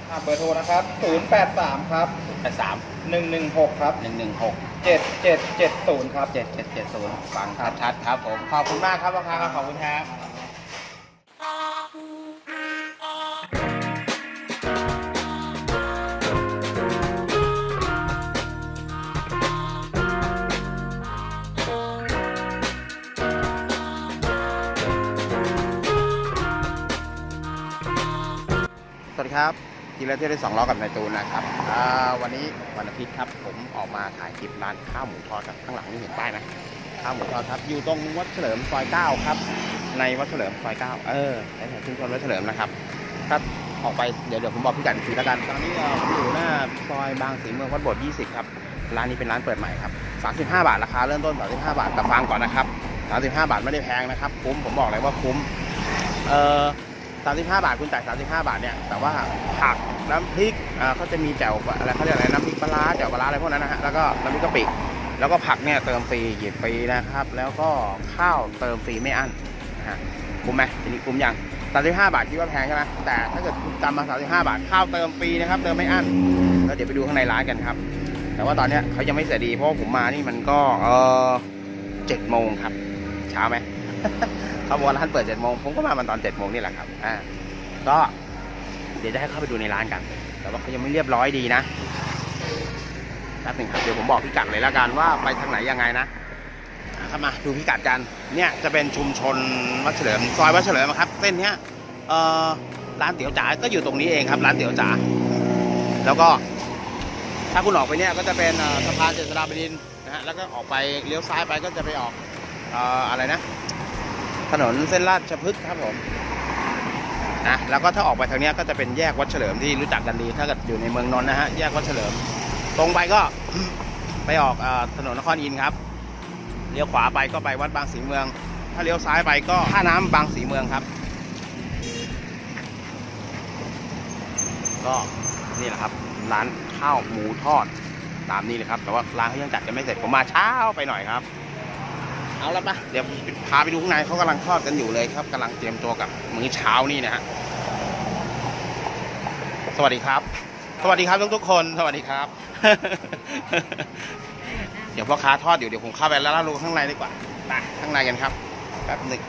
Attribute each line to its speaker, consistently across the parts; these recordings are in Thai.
Speaker 1: เบอร์โทรนะครับ083ครับ116ครับ7770ครับ
Speaker 2: 7770ฟังชัดๆครับผมขอบคุณมากครับพ่อค้าครับขอบคุณครับสวัสดีครับทีละเที่ยวได้2 ล้อกับนายตูนนะครับวันนี้วันอาทิตย์ครับผมออกมาถ่ายคลิปร้านข้าวหมูทอดครับข้างหลังนี่เห็นป้ายไหมข้าวหมูทอดครับอยู่ตรงวัดเฉลิมซอย9ครับในวัดเฉลิมซอย9ในแถวชุมชนวัดเฉลิมนะครับครับออกไปเดี๋ยวผมบอกพี่กัดอีกทีแล้วกันตอนนี้ผมอยู่หน้าซอยบางสีเมืองวัดโบสถ์20ครับร้านนี้เป็นร้านเปิดใหม่ครับ35 บาทราคาเริ่มต้น35 บาทแต่ฟังก่อนนะครับ35 บาทไม่ได้แพงนะครับคุ้มผมบอกเลยว่าคุ้ม35 บาทคุณจ่าย35 บาทเนี่ยแต่ว่าผักน้ำพริกเขาจะมีแจ่วอะไรเขาเรียกอะไรน้ำพริกปลาร้าแจ่วปลาร้าอะไรพวกนั้นนะฮะแล้วก็น้ำพริกกะปิแล้วก็ผักเนี่ยเติมฟรีหยิบฟรีนะครับแล้วก็ข้าวเติมฟรีไม่อั้นนะฮะคุ้มไหมทีนี้คุ้มยัง35 บาทคิดว่าแพงใช่ไหมแต่ถ้าเกิดคุณจำมา35 บาทข้าวเติมฟรีนะครับเติมไม่อั้นแล้วเดี๋ยวไปดูข้างในร้านกันครับแต่ว่าตอนนี้เขายังไม่เสร็จดีเพราะผมมานี่มันก็7 โมงครับเช้าไหมเขาบอกร้านเปิด7 โมงผมก็มาตอน7 โมงนี่แหละครับก็เดี๋ยวจะให้เข้าไปดูในร้านกันแต่ว่าเขายังไม่เรียบร้อยดีนะแป๊บหนึ่งครับเดี๋ยวผมบอกพิกัดเลยแล้วกันว่าไปทางไหนยังไงนะเข้ามาดูพิกัดกันเนี่ยจะเป็นชุมชนวัดเฉลิมซอยวัดเฉลิมครับเส้นเนี้ยร้านเตี๋ยวจ๋าก็อยู่ตรงนี้เองครับร้านเตี๋ยวจ๋าแล้วก็ถ้าคุณออกไปเนี่ยก็จะเป็นสะพานเจษฎาบดินทร์นะฮะแล้วก็ออกไปเลี้ยวซ้ายไปก็จะไปออกอะไรนะถนนเส้นราชพฤกษ์ครับผมนะแล้วก็ถ้าออกไปทางนี้ก็จะเป็นแยกวัดเฉลิมที่รู้จักกันดีถ้าเกิดอยู่ในเมืองนนท์นะฮะแยกวัดเฉลิมตรงไปก็ ไปออกถนนนครอินทร์ครับเลี้ยวขวาไปก็ไปวัดบางสีเมืองถ้าเลี้ยวซ้ายไปก็ท่าน้ำบางสีเมืองครับก็นี่แหละครับร้านข้าวหมูทอดตามนี้เลยครับแต่ว่าร้านเขายังจัดกันไม่เสร็จผมมาเช้าไปหน่อยครับเอาละปะเดี๋ยวพาไปดูข้างในเขากำลังทอดกันอยู่เลยครับกำลังเตรียมตัวกับมื้อเช้านี่นะฮะสวัสดีครับสวัสดีครับทุกคนสวัสดีครับ เดี๋ยวพ่อค้าทอดอยู่เดี๋ยวผมเข้าไปแล้วดูข้างในดีกว่าไปข้างในกันครับแป๊บหนึ่ง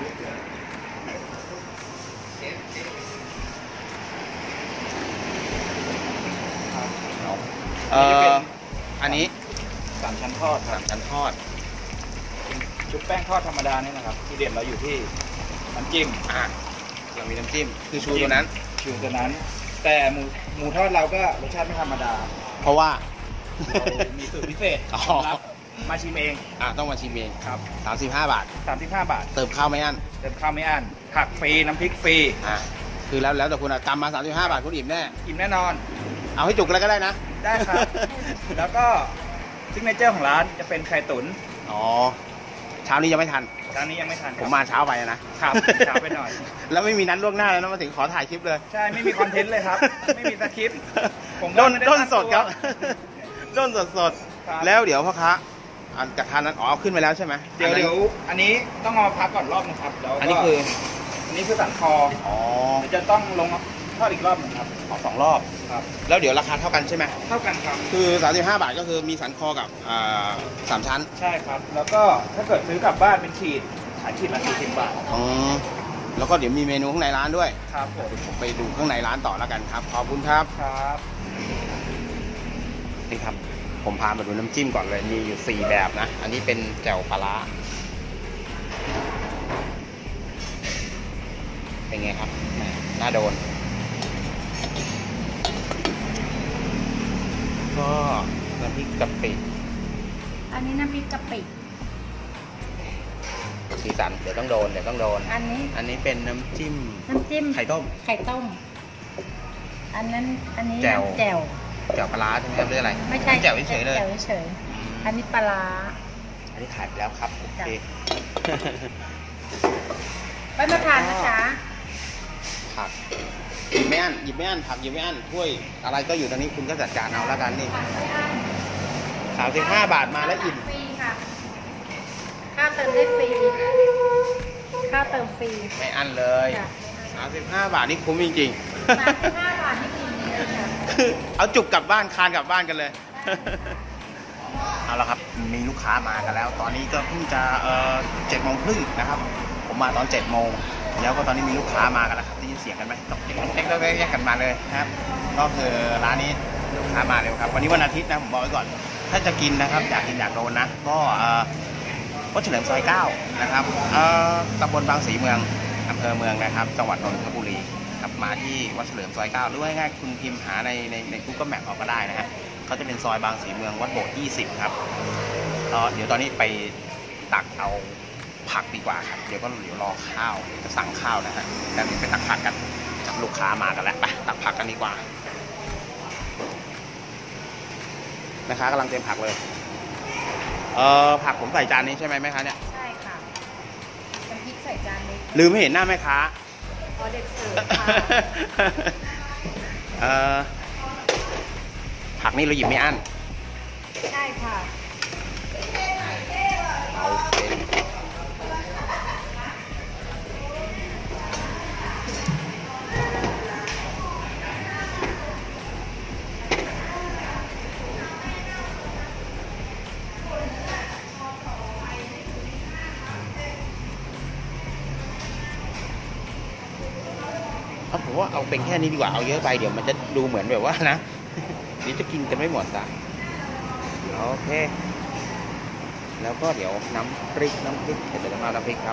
Speaker 2: อันนี้
Speaker 1: 3 ชั้นทอดครับ
Speaker 2: 3 ชั้นทอด
Speaker 1: ชุบแป้งทอดธรรมดานี่นะครับที่เด่นเราอยู่ที่น้ำจิ้ม
Speaker 2: เรามีน้ำจิ้มคือชูตัวนั้น
Speaker 1: แต่หมูทอดเราก็รสชาติไม่ธรรมดา
Speaker 2: เพราะว่า
Speaker 1: มีสูตรพิเศษครับมาชิมเอง
Speaker 2: ต้องมาชิมเอง
Speaker 1: ครับ
Speaker 2: 35 บาทเติมข้าวไม่อั้น
Speaker 1: ผักฟรีน้ำพริกฟรี
Speaker 2: คือแล้วแต่คุณตำมา35 บาทคุณอิ่ม
Speaker 1: แน่นอน
Speaker 2: เอาให้จุกแล้วก็ได้นะ
Speaker 1: ได้ครับแล้วก็ซิกเนเจอร์ของร้านจะเป็นไข่ตุ๋น
Speaker 2: เช้านี้ยังไม่ทันผมมาเช้าไป
Speaker 1: นะครับเช้าไปหน่อย
Speaker 2: แล้วไม่มีนัดล่วงหน้าแล้วนะมาถึงขอถ่ายคลิปเลย
Speaker 1: ใช่ไม่มีคอนเทนต์เลยครับไม่มีสคริปต์
Speaker 2: ผมด้นสดครับด้นสดแล้วเดี๋ยวพ่อค้ากระทานนั้นขึ้นไปแล้วใช่ไหม
Speaker 1: เดี๋ยวอันนี้ต้องเอาพักก่อนรอบนึงครับ
Speaker 2: อันนี้
Speaker 1: คือสันคอจะต้องลงทอดอีกรอบนึงครับ
Speaker 2: 2 รอบ
Speaker 1: ครับ
Speaker 2: แล้วเดี๋ยวราคาเท่ากันใช่ไหม
Speaker 1: เท่ากันครับ
Speaker 2: คือ35 บาทก็คือมีสันคอกับ3 ชั้น
Speaker 1: ใช่ครับแล้วก็ถ้าเกิดซื้อกลับบ้านเป็นขีดขายขีดละ40 บาท
Speaker 2: แล้วก็เดี๋ยวมีเมนูข้างในร้านด้วย
Speaker 1: ครับ
Speaker 2: ผมไปดูข้างในร้านต่อแล้วกันครับขอบคุณครับนี่ครับผมพามาดูน้ำจิ้มก่อนเลยมีอยู่4 แบบนะอันนี้เป็นแจ่วปลาร้าเป็นไงครับน่าโดนก็น้ำพริกกะปิ
Speaker 3: อันนี้น้ำพริกกะปิ
Speaker 2: สีสันเดี๋ยวต้องโดนอันนี้เป็นน้ำจิ้มไข่ต้ม
Speaker 3: อันนี้
Speaker 2: แจ่วปลาร้าใช่ไหมครับหรืออะไร
Speaker 3: ไม่ใช่
Speaker 2: แจ่วเฉยเลย
Speaker 3: อันนี้ปลาร้า
Speaker 2: อันนี้ขายไปแล้วครับโอเค
Speaker 3: ไปมาทานนะจ๊ะ
Speaker 2: ผักหยิบไม่อั้นผักหยิบไม่อั้นถ้วยอะไรก็อยู่ตรงนี้คุณก็จัดการเอาแล้วกันนี่35 บาทมาแล้วอิ่ม
Speaker 3: ฟรีค่ะค่าเติมได้ฟรีค่าเติมฟรี
Speaker 2: ไม่อั้นเลย35 บาทนี่คุ้มจริง
Speaker 3: ๆ35 บาทนี่อิ่มเลย
Speaker 2: เอาจุกกลับบ้านคานกลับบ้านกันเลย เอาละครับมีลูกค้ามากันแล้ว ตอนนี้ก็เพิ่งจะ7:30นะครับ ผมมาตอน7 โมงแล้วก็ตอนนี้มีลูกค้ามากันแล้วครับได้ยินเสียงกันไหมตกเด็กๆแยกกันมาเลยนะครับก็คือร้านนี้ลูกค้ามาเร็วครับวันนี้วันอาทิตย์นะผมบอกไว้ก่อนถ้าจะกินนะครับอยากกินอยากโดนนะก็วัดเฉลิมซอย 9นะครับตำบลบางสีเมืองอำเภอเมืองนะครับจังหวัดนนทบุรีครับมาที่วัดเฉลิมซอย 9หรือว่าง่ายๆคุณพิมพ์หาใน Google Map ออกก็ได้นะฮะเขาจะเป็นซอยบางสีเมืองวัดโบสถ์20ครับเดี๋ยวตอนนี้ไปตักเอาผักดีกว่าครับเดี๋ยวรอข้าวจะสั่งข้าวนะฮะแล้วไปตักผักกันลูกค้ามากันแล้วไปตักผักกันดีกว่าแม่ค้ากำลังเตรียมผักเลยผักผมใส่จานนี้ใช่ไหมแม่ค้าเนี่ย
Speaker 3: ใช่ค่ะน้ำพริกใส่จานนี้
Speaker 2: ลืมไม่เห็นหน้าแม่ค้า
Speaker 3: เด็กเสิร์ฟค่ะ
Speaker 2: ผักนี่เราหยิบไม่อั้น
Speaker 3: ใช่ค่ะ
Speaker 2: เอาเป็นผมว่าเอาเป็นแค่นี้ดีกว่าเอาเยอะไปเดี๋ยวมันจะดูเหมือนแบบว่านะนี่จะกินกันไม่หมดอ่ะโอเคแล้วก็เดี๋ยวน้ำพริกเดี๋ยวจะมาน้ำพริกครับ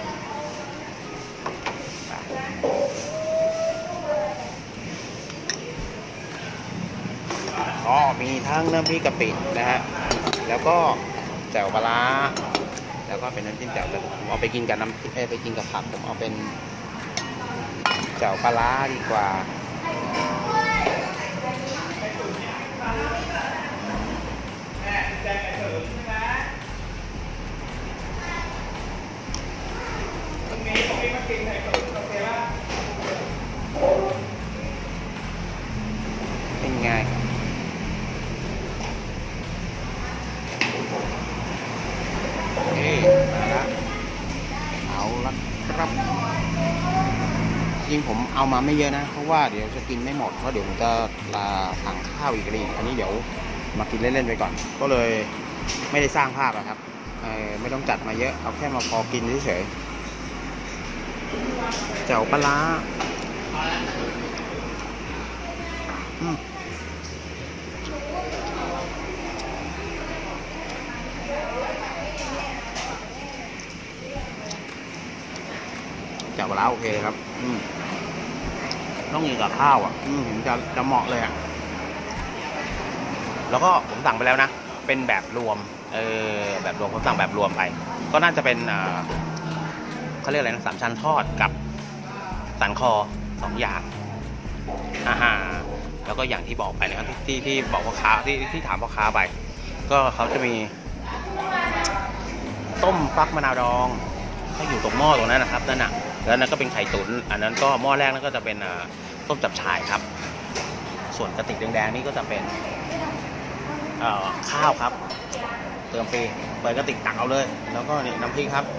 Speaker 2: ก็มีทั้งน้ำพริกกะปินะฮะแล้วก็แจ่วปลาร้าแล้วก็เป็นน้ำจิ้มแจ่วผมเอาไปกินกับไปกินกับผักผมเอาเป็นแจ่วปลาร้าดีกว่าเป็นไงมาแล้วเอาละครับจริงผมเอามาไม่เยอะนะเพราะว่าเดี๋ยวจะกินไม่หมดเพราะเดี๋ยวผมจะลาสั่งข้าวอีกเลยอันนี้เดี๋ยวมากินเล่นๆไปก่อนก็เลยไม่ได้สร้างภาพอะครับไม่ต้องจัดมาเยอะเอาแค่มาพอกินเฉยๆแจ่วปลาร้าแจ่วปลาร้าโอเคครับต้องกินกับข้าวอ่ะถึงจะเหมาะเลยอ่ะแล้วก็ผมสั่งไปแล้วนะเป็นแบบรวมแบบรวมผมสั่งแบบรวมไปก็น่าจะเป็นเขาเรียกอะไรนะ3 ชั้นทอดกับสันคอ2 อย่างแล้วก็อย่างที่บอกไปนะครับที่บอกพ่อค้าที่ถามพ่อค้าไปก็เขาจะมีต้มฟักมะนาวดองถ้าอยู่ตรงหม้อตรงนั้นนะครับนั่นน่ะแล้วนั้นก็เป็นไข่ตุ๋นอันนั้นก็หม้อแรกนั่นก็จะเป็นต้มจับฉ่ายครับส่วนกระติกแดงๆนี่ก็จะเป็นข้าวครับเติมฟรีเปิดกระติกตักเอาเลยแล้วก็นี่น้ำพริกครับ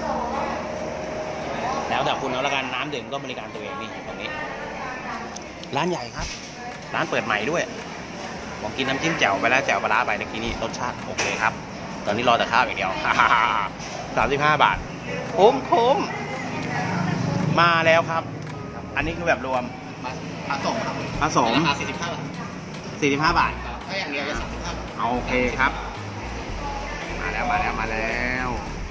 Speaker 2: แล้วแต่คุณเอาละกันน้ำดื่มก็บริการตัวเองนี่ตรงนี้ร้านใหญ่ครับร้านเปิดใหม่ด้วยผมกินน้ำจิ้มแจ่วไปแล้วแจ่วปลาร้าไปเมื่อกี้นี้รสชาติโอเคครับตอนนี้รอแต่ข้าวอย่างเดียว35 บาทคุ้มมาแล้วครับอันนี้คือแบบรวมผสม45 บาทถ้าอย่างเดียวจะ35 บาทโอเคครับมาแล้ว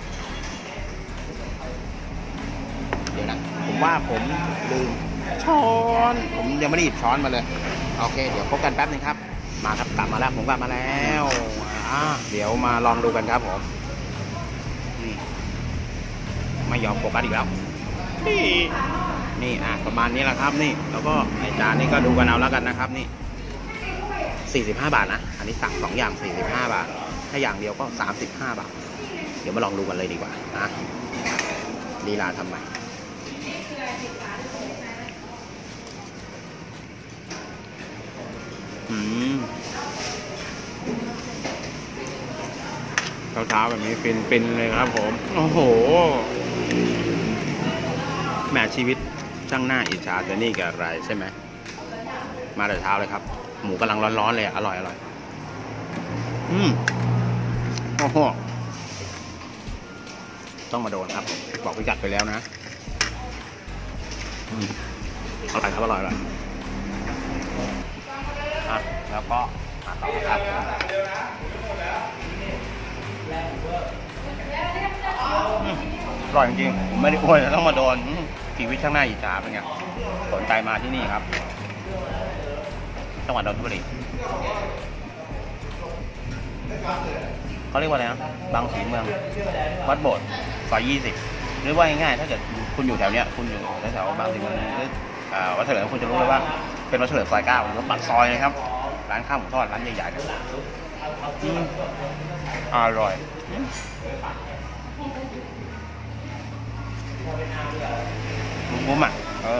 Speaker 2: เดี๋ยวนะผมว่าผมลืมช้อนผมยังไม่ได้หยิบช้อนมาเลยโอเคเดี๋ยวพบกันแป๊บนึงครับมาครับกลับมาแล้วผมกลับมาแล้วเดี๋ยวมาลองดูกันครับผมนี่ไม่ยอมโฟกัสอีกแล้วนี่ประมาณนี้แหละครับนี่แล้วก็ในจานนี้ก็ดูกันเอาแล้วกันนะครับนี่45 บาทนะอันนี้สั่ง2 อย่าง45 บาทถ้าอย่างเดียวก็35 บาทเดี๋ยวมาลองดูกันเลยดีกว่านะลีลาทำไมเช้าแบบนี้ฟินเลยครับผมโอ้โหแหมชีวิตช่างหน้าอิจฉาแต่นี่กับอะไรใช่ไหมมาแต่เช้าเลยครับ หมูกำลังร้อนๆเลยอร่อยโอ้โหต้องมาโดนครับบอกพิกัดไปแล้วนะอร่อยครับอร่อยแล้วก็มาต่อครับอร่อยจริงๆผมไม่ได้อวยต้องมาโดนชีวิตข้างหน้าอิจฉาเป็นไงสนใจมาที่นี่ครับจังหวัดนนทบุรีเขาเรียกว่าอะไรนะบางสีเมืองวัดโบสถ์ซอย20หรือว่าง่ายๆถ้าเกิดคุณอยู่แถวเนี้ยคุณอยู่แถวบางสีเมืองหรือวัดเฉลิมคุณจะรู้เลยว่าเป็นวัดเฉลิมซอย9หรือว่าปากซอยนะครับร้านข้าวหมูทอดร้านใหญ่ๆนะอร่อยมุ้มอ่ะ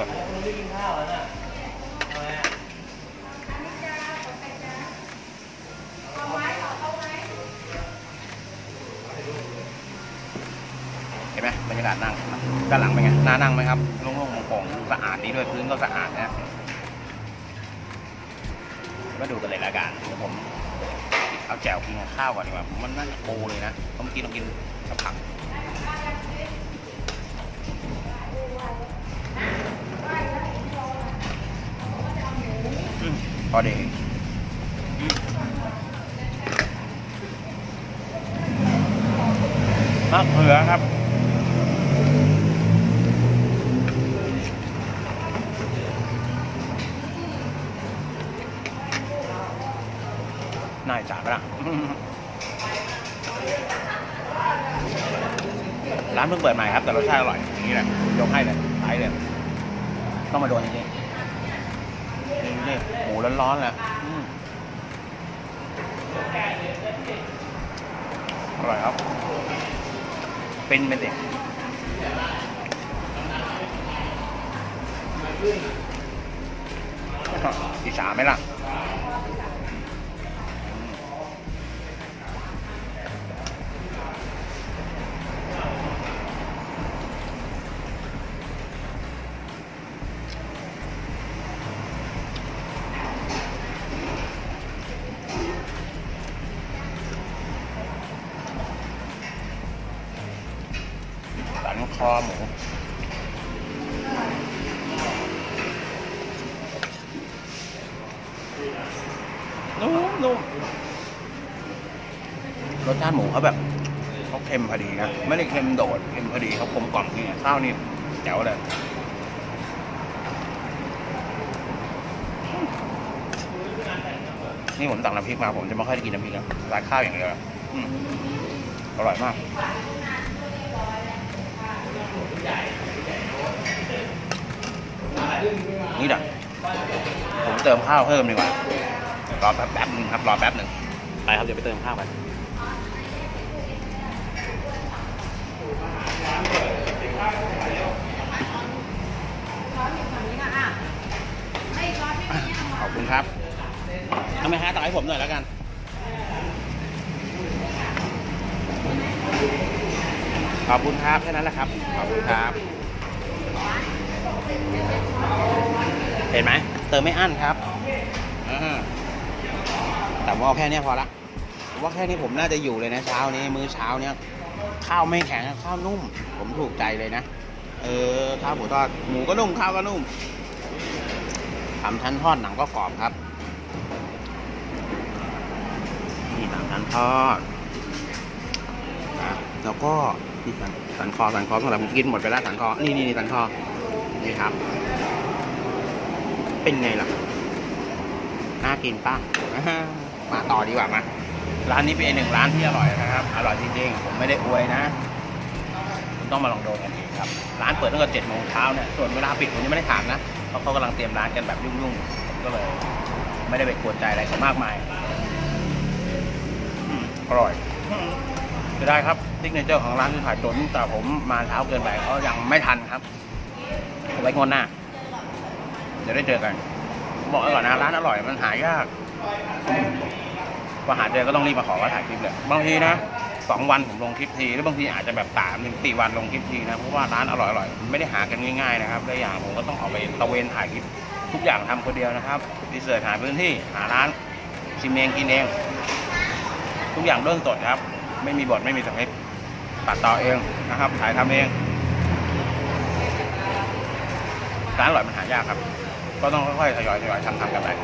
Speaker 2: เห็นไหมบรรยากาศนั่งด้านหลังเป็นไงน่านั่งไหมครับโล่งๆโปร่งๆสะอาดดีด้วยพื้นก็สะอาดนะมาดูกันเลยละกันเดี๋ยวผมเอาแจ่วกินกับข้าวก่อนดีกว่ามันน่าจะปูเลยนะต้องกินกับผักพอดีมะเขือครับน่าจ่าไปละร้านเพิ่งเปิดใหม่ครับแต่รสชาติอร่อยอย่างนี้แหละยกให้เลยขายเลยต้องมาโดนจริงๆนี่หมูร้อนๆเลยอร่อยครับเป็นเด็กอิจฉาไหมล่ะสันคอหมูนุ่มรสชาติหมูเขาแบบเขาเค็มพอดีนะไม่ได้เค็มโดดเค็มพอดีเขากลมกล่อมจริงข้าวนี่แจ๋วเลยนี่ผมสั่งน้ำพริกมาผมจะไม่ค่อยได้กินน้ำพริกนะราดข้าวอย่างเดียวอร่อยมากนี่แหละผมเติมข้าวเพิ่มดีกว่ารอแป๊บนึงครับรอแป๊บนึงไปครับเดี๋ยวไปเติมข้าวไปขอบคุณครับทำไมฮะต่อให้ผมหน่อยแล้วกันขอบคุณครับแค่นั้นแหละครับขอบคุณครับเห็นไหมเติมไม่อั้นครับแต่ว่าแค่นี้พอละว่าแค่นี้ผมน่าจะอยู่เลยนะเช้านี้มื้อเช้าเนี้ยข้าวไม่แข็งข้าวนุ่มผมถูกใจเลยนะข้าวหมูทอดหมูก็นุ่มข้าวก็นุ่มทำชั้นทอดหนังก็กรอบครับนี่หนังชั้นทอดแล้วก็นี่สันคอสำหรับผมกินหมดไปแล้วสันคอนี่สันคอนี่ครับเป็นไงล่ะน่ากินป่ะมาต่อดีกว่ามาร้านนี้เป็น1ร้านที่อร่อยนะครับอร่อยจริงๆผมไม่ได้อวยนะคุณต้องมาลองโดนกันเองครับร้านเปิดตั้งแต่7 โมงเช้าเนี่ยส่วนเวลาปิดผมยังไม่ได้ถามนะเพราะเขากำลังเตรียมร้านกันแบบยุ่งๆผมก็เลยไม่ได้ไปกวนใจอะไรเขามากมายอร่อยจะได้ครับซิกเนเจอร์ของร้านคือขายจนแต่ผมมาเช้าเกินไปเขายังไม่ทันครับไว้งวดหน้าจะได้เจอกันบอกก่อนนะร้านอร่อยมันหายากพอหาเจอก็ต้องรีบมาขอว่าถ่ายคลิปเลยบางทีนะ2 วันผมลงคลิปทีหรือบางทีอาจจะแบบ3-4 วันลงคลิปทีนะเพราะว่าร้านอร่อยไม่ได้หากันง่ายๆนะครับและอย่างผมก็ต้องเอาไปตะเวนถ่ายคลิปทุกอย่างทำคนเดียวนะครับรีเสิร์ชหาพื้นที่หาร้านชิมเองกินเองทุกอย่างเรื่องสดครับไม่มีบทไม่มีสคริปต์ตัดต่อเองนะครับถ่ายทำเองร้านอร่อยมันหายากครับก็ต้องค่อยๆทยอยทำกันไป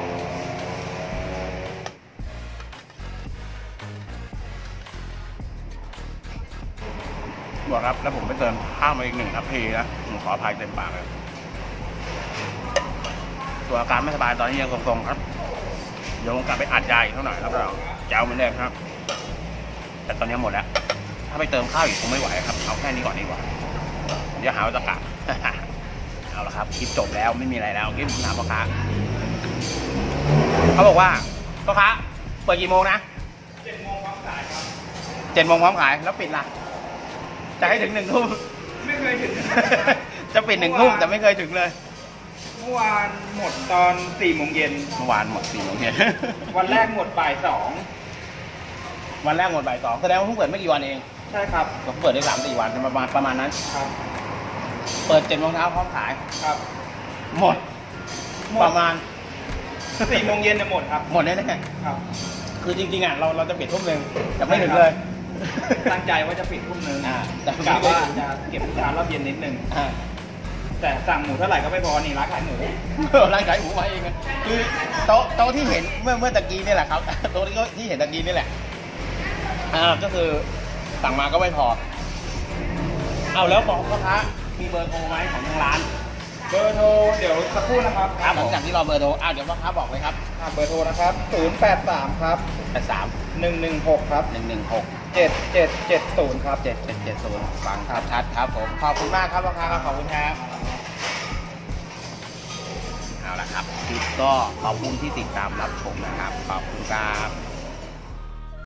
Speaker 2: บอกครับแล้วผมไปเติมข้าวมาอีก1 ทัพพีนะผมขออภัยเต็มปากเลยตัวอาการไม่สบายตอนนี้ยังทรงๆครับเดี๋ยวผมกลับไปอัดยาอีกเท่าหน่อยครับเราเจ้าเหมือนเดิมครับแต่ตอนนี้หมดแล้วถ้าไปเติมข้าวอีกคงไม่ไหวครับเอาแค่นี้ก่อนดีกว่าเดี๋ยวหาว่าจะกลับ เอาละครับคลิปจบแล้วไม่มีอะไรแล้วกิ๊บถามพ่อค้าเขาบอกว่าพ่อค้าเปิดกี่โมงนะ7 โมงพร้อมขายครับ7 โมงพร้อมขายแล้วปิดล่ะจะให้ถึง1 ทุ่ม
Speaker 1: ไม่เคยถึง
Speaker 2: จะปิด1 ทุ่มแต่ไม่เคยถึงเลย
Speaker 1: เมื่อวานหมดตอน4 โมงเย็น
Speaker 2: เมื่อวานหมด4 โมงเย็น
Speaker 1: วันแรกหมดบ่าย 2
Speaker 2: วันแรกหมดบ่าย 2แสดงว่าเพิ่งเปิดไม่กี่วันเอง
Speaker 1: ใช่ครับ
Speaker 2: เราเปิดได้3-4 วันประมาณนั้น
Speaker 1: ครับ
Speaker 2: เปิด7 โมงเช้าพร้อมขาย
Speaker 1: ครับ
Speaker 2: หมดประมาณ
Speaker 1: 4 โมงเย็นจะหมดครับ
Speaker 2: หมดแน่
Speaker 1: ๆครับ
Speaker 2: คือจริงๆอ่ะเราจะปิด 19:00แต่ไม่ถึงเลย
Speaker 1: ตั้งใจว่าจะปิด 19:00
Speaker 2: แต่
Speaker 1: กะว่าจะเก็บลูกค้ารอบเย็นนิดนึงแต่สั่งหมูเท่าไหร่ก็ไม่พอนี่ร้านขายหมู
Speaker 2: ร้านขายหมูมาเองคือโต๊ะที่เห็นเมื่อตะกี้นี่แหละครับโต๊ะที่เห็นตะกี้นี่แหละก็คือสั่งมาก็ไม่พอเอาแล้วบอกพ่อค้ามีเบอร์โทรไหมของทางร้าน
Speaker 1: เบอร์โทรเดี๋ยวสักครู่นะครับ
Speaker 2: หลังจากที่เราเบอร์โทรเดี๋ยวพ่อค้าบอกเลยครับ
Speaker 1: เบอร์โทรนะครับ083ครับ116ครับ7770ครับ
Speaker 2: 7770ฟังครับชัดครับผมขอบคุณมากครับพ่อค้าขอบคุณครับเอาละครับคลิปก็ขอบคุณที่ติดตามรับชมนะครับขอบคุณครับ